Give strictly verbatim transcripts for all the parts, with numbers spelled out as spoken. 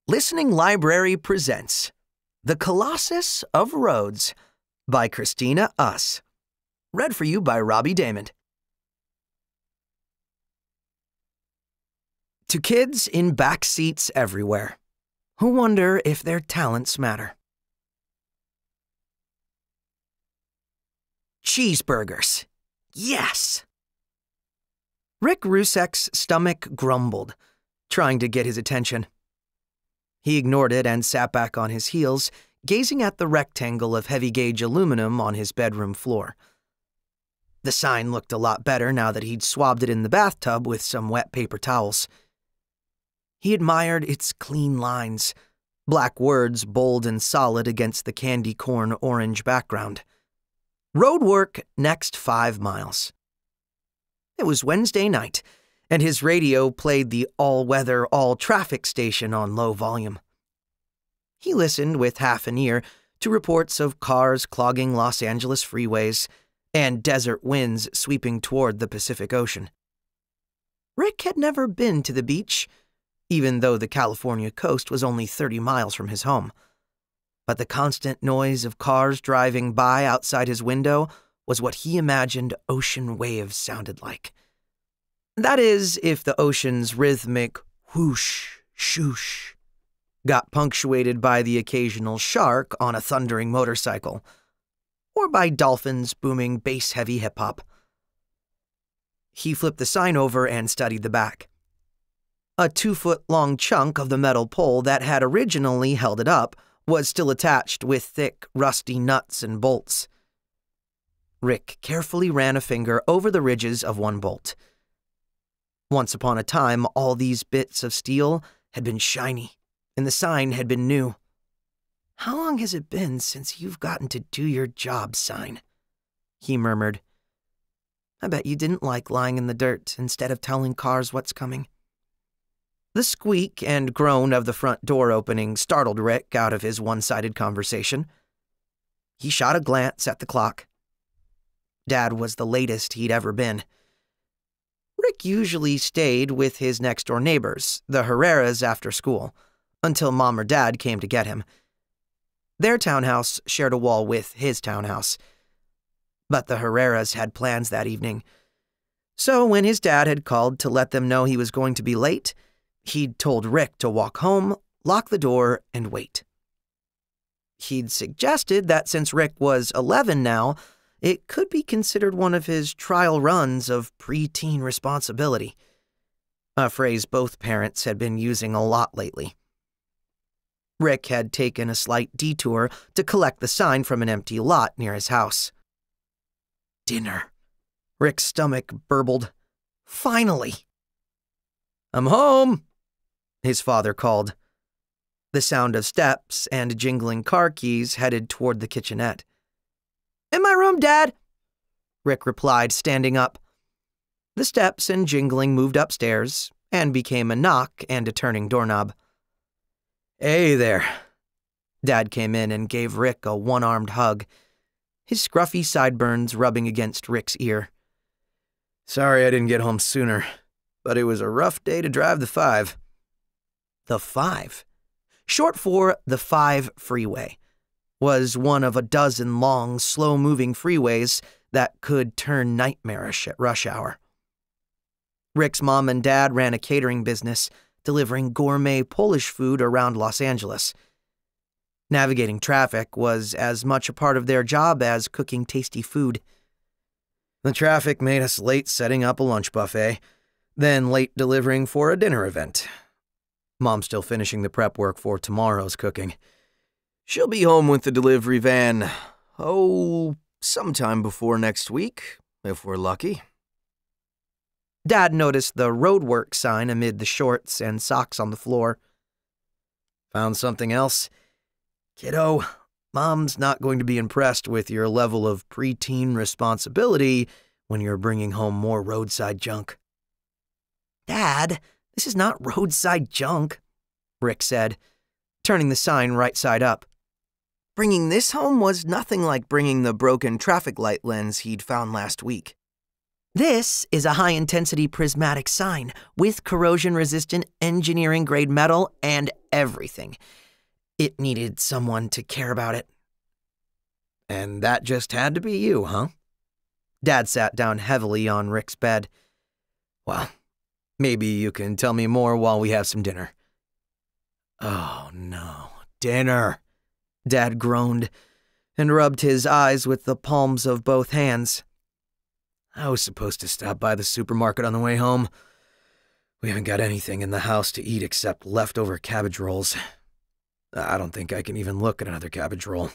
Listening Library presents The Colossus of Roads by Christina Uss. Read for you by Robbie Daymond. To kids in back seats everywhere who wonder if their talents matter. Cheeseburgers. Yes! Rick Rusek's stomach grumbled, trying to get his attention. He ignored it and sat back on his heels, gazing at the rectangle of heavy-gauge aluminum on his bedroom floor. The sign looked a lot better now that he'd swabbed it in the bathtub with some wet paper towels. He admired its clean lines, black words bold and solid against the candy corn orange background. Road work next five miles. It was Wednesday night, and his radio played the all-weather, all-traffic station on low volume. He listened with half an ear to reports of cars clogging Los Angeles freeways and desert winds sweeping toward the Pacific Ocean. Rick had never been to the beach, even though the California coast was only thirty miles from his home. But the constant noise of cars driving by outside his window was what he imagined ocean waves sounded like. That is, if the ocean's rhythmic whoosh, shoosh got punctuated by the occasional shark on a thundering motorcycle, or by dolphins booming bass-heavy hip-hop. He flipped the sign over and studied the back. A two-foot-long chunk of the metal pole that had originally held it up was still attached with thick, rusty nuts and bolts. Rick carefully ran a finger over the ridges of one bolt. Once upon a time, all these bits of steel had been shiny, and the sign had been new. "How long has it been since you've gotten to do your job, sign?" he murmured. "I bet you didn't like lying in the dirt instead of telling cars what's coming." The squeak and groan of the front door opening startled Rick out of his one-sided conversation. He shot a glance at the clock. Dad was the latest he'd ever been. Rick usually stayed with his next-door neighbors, the Herreras, after school, until Mom or Dad came to get him. Their townhouse shared a wall with his townhouse. But the Herreras had plans that evening. So when his dad had called to let them know he was going to be late, he'd told Rick to walk home, lock the door, and wait. He'd suggested that since Rick was eleven now, it could be considered one of his trial runs of preteen responsibility, a phrase both parents had been using a lot lately. Rick had taken a slight detour to collect the sign from an empty lot near his house. Dinner. Rick's stomach burbled. Finally! "I'm home," his father called. The sound of steps and jingling car keys headed toward the kitchenette. "In my room, Dad," Rick replied, standing up. The steps and jingling moved upstairs and became a knock and a turning doorknob. "Hey there." Dad came in and gave Rick a one-armed hug, his scruffy sideburns rubbing against Rick's ear. "Sorry I didn't get home sooner, but it was a rough day to drive the five." The five, short for the five freeway, was one of a dozen long, slow-moving freeways that could turn nightmarish at rush hour. Rick's mom and dad ran a catering business, delivering gourmet Polish food around Los Angeles. Navigating traffic was as much a part of their job as cooking tasty food. The traffic made us late setting up a lunch buffet, then late delivering for a dinner event. Mom's still finishing the prep work for tomorrow's cooking. She'll be home with the delivery van, oh, sometime before next week, if we're lucky. Dad noticed the roadwork sign amid the shorts and socks on the floor. "Found something else? Kiddo, Mom's not going to be impressed with your level of preteen responsibility when you're bringing home more roadside junk." "Dad, this is not roadside junk," Rick said, turning the sign right side up. Bringing this home was nothing like bringing the broken traffic light lens he'd found last week. This is a high-intensity prismatic sign with corrosion-resistant engineering-grade metal and everything. It needed someone to care about it. And that just had to be you, huh? Dad sat down heavily on Rick's bed. Well, maybe you can tell me more while we have some dinner. Oh, no. Dinner. Dad groaned and rubbed his eyes with the palms of both hands. I was supposed to stop by the supermarket on the way home. We haven't got anything in the house to eat except leftover cabbage rolls. I don't think I can even look at another cabbage roll.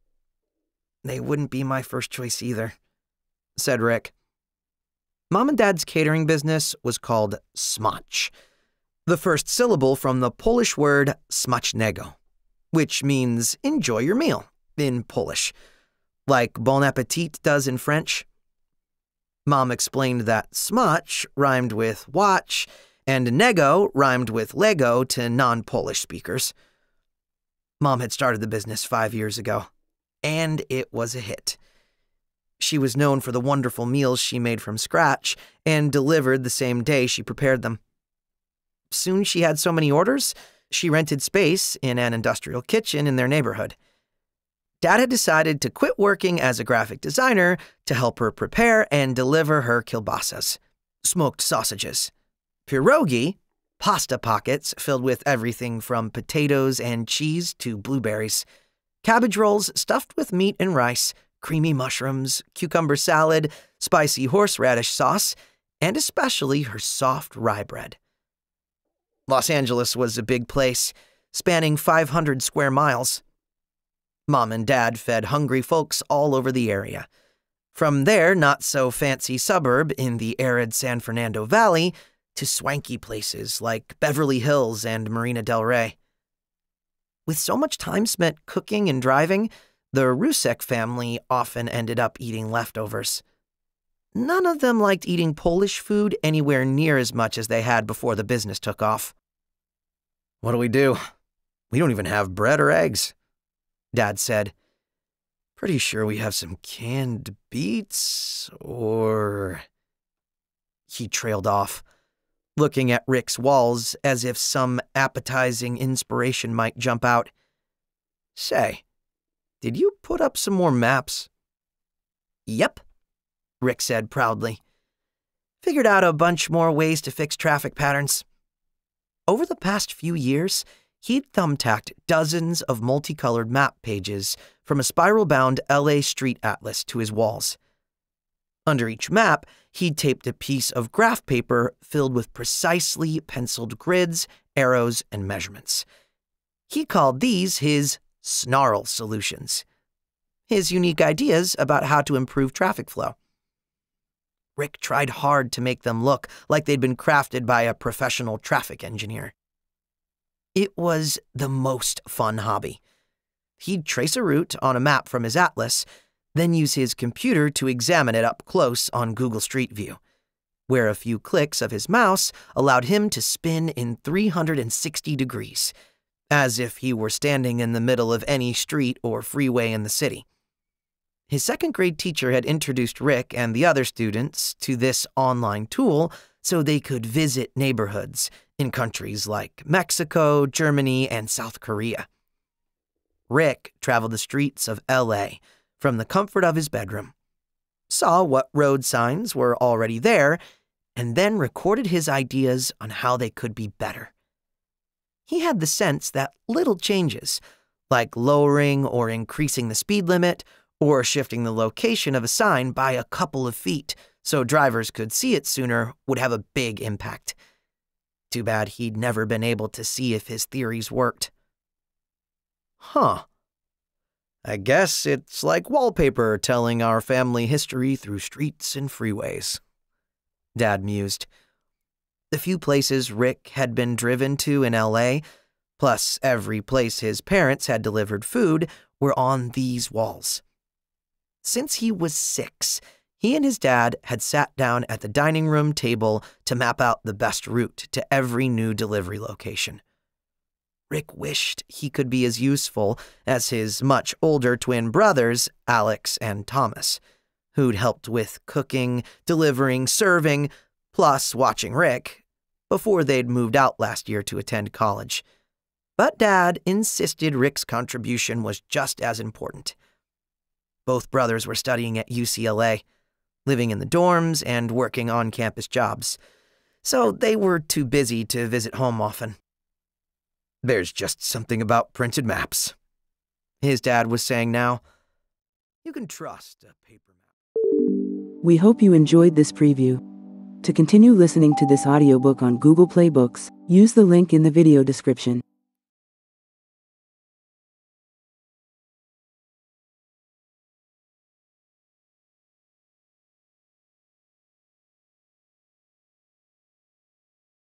They wouldn't be my first choice either, said Rick. Mom and Dad's catering business was called Smotch, the first syllable from the Polish word smacznego, which means enjoy your meal in Polish, like bon appetit does in French. Mom explained that Smotch rhymed with watch and nego rhymed with Lego to non-Polish speakers. Mom had started the business five years ago, and it was a hit. She was known for the wonderful meals she made from scratch and delivered the same day she prepared them. Soon she had so many orders, she rented space in an industrial kitchen in their neighborhood. Dad had decided to quit working as a graphic designer to help her prepare and deliver her kielbasas, smoked sausages, pierogi, pasta pockets filled with everything from potatoes and cheese to blueberries, cabbage rolls stuffed with meat and rice, creamy mushrooms, cucumber salad, spicy horseradish sauce, and especially her soft rye bread. Los Angeles was a big place, spanning five hundred square miles. Mom and Dad fed hungry folks all over the area. From their not-so-fancy suburb in the arid San Fernando Valley to swanky places like Beverly Hills and Marina del Rey. With so much time spent cooking and driving, the Rusek family often ended up eating leftovers. None of them liked eating Polish food anywhere near as much as they had before the business took off. What do we do? We don't even have bread or eggs, Dad said. Pretty sure we have some canned beets, or... He trailed off, looking at Rick's walls as if some appetizing inspiration might jump out. Say, did you put up some more maps? Yep, Rick said proudly. Figured out a bunch more ways to fix traffic patterns. Over the past few years, he'd thumbtacked dozens of multicolored map pages from a spiral-bound L A street atlas to his walls. Under each map, he'd taped a piece of graph paper filled with precisely penciled grids, arrows, and measurements. He called these his Snarl Solutions, his unique ideas about how to improve traffic flow. Rick tried hard to make them look like they'd been crafted by a professional traffic engineer. It was the most fun hobby. He'd trace a route on a map from his atlas, then use his computer to examine it up close on Google Street View, where a few clicks of his mouse allowed him to spin in three hundred sixty degrees, as if he were standing in the middle of any street or freeway in the city. His second-grade teacher had introduced Rick and the other students to this online tool so they could visit neighborhoods in countries like Mexico, Germany, and South Korea. Rick traveled the streets of L A from the comfort of his bedroom, saw what road signs were already there, and then recorded his ideas on how they could be better. He had the sense that little changes, like lowering or increasing the speed limit, or shifting the location of a sign by a couple of feet so drivers could see it sooner, would have a big impact. Too bad he'd never been able to see if his theories worked. Huh. I guess it's like wallpaper telling our family history through streets and freeways, Dad mused. The few places Rick had been driven to in L A, plus every place his parents had delivered food, were on these walls. Since he was six, he and his dad had sat down at the dining room table to map out the best route to every new delivery location. Rick wished he could be as useful as his much older twin brothers, Alex and Thomas, who'd helped with cooking, delivering, serving, plus watching Rick, before they'd moved out last year to attend college. But Dad insisted Rick's contribution was just as important. Both brothers were studying at U C L A, living in the dorms and working on-campus jobs, so they were too busy to visit home often. "There's just something about printed maps," his dad was saying now. "You can trust a paper map." We hope you enjoyed this preview. To continue listening to this audiobook on Google Play Books, use the link in the video description.